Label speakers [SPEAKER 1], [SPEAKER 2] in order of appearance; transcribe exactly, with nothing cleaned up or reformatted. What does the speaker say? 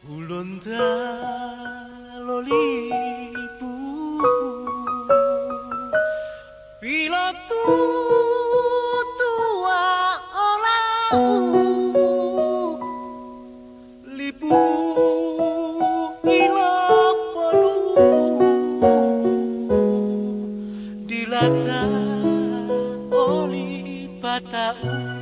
[SPEAKER 1] Ulun lolipu pilotu tua olahu lipu ilok polu dilata oli patau